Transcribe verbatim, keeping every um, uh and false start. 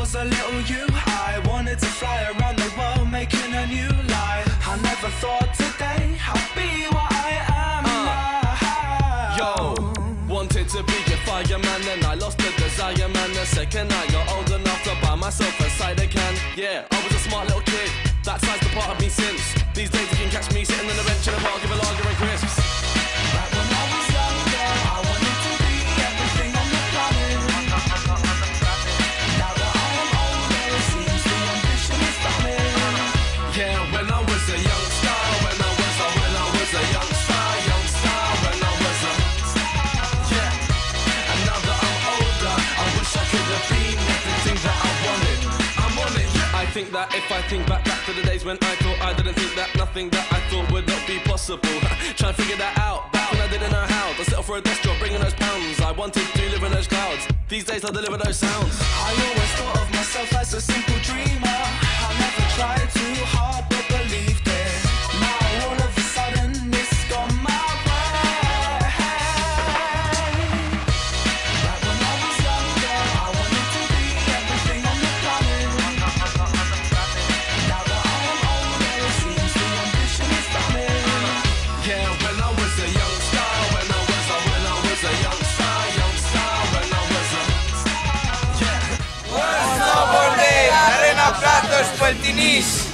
was a little you, I wanted to fly around the world making a new life. I never thought today I'd be what I am uh, now. Yo, wanted to be a fireman, then I lost the desire, man. The second I got old enough to buy myself a cider can. Yeah, I was a smart little kid, that side's the part of me since. These days you can catch me sitting on the bench in a bar, give a lager and crisps. Back when I was younger, I wanted to be everything on the planet. Now that I am older, it seems the ambition is coming. Yeah, when I was a youngster, when I was a, when I was a youngster, youngster, when I was a, yeah. And now that I'm older, I wish I could have been everything that I wanted. I'm on it, yeah. I think that if I think back back to the days when I thought I didn't think that nothing that I thought would not be possible. Try and figure that out. Back when I didn't know how to settle for a desk job, bringing those pounds. I wanted to live in those clouds. These days I deliver those sounds. I always thought of myself as a simple dreamer. I never tried too hard but believed it. Now all of a sudden it's gone my way. Back when I was younger, I wanted to be everything on the planet. Now that I am older, it seems the ambition is coming. Yeah, when I was a youngster, when I was a, when I was a youngster, youngster, when I was a, yeah. Buon snowboarding! Arena Pratos, Peltinis!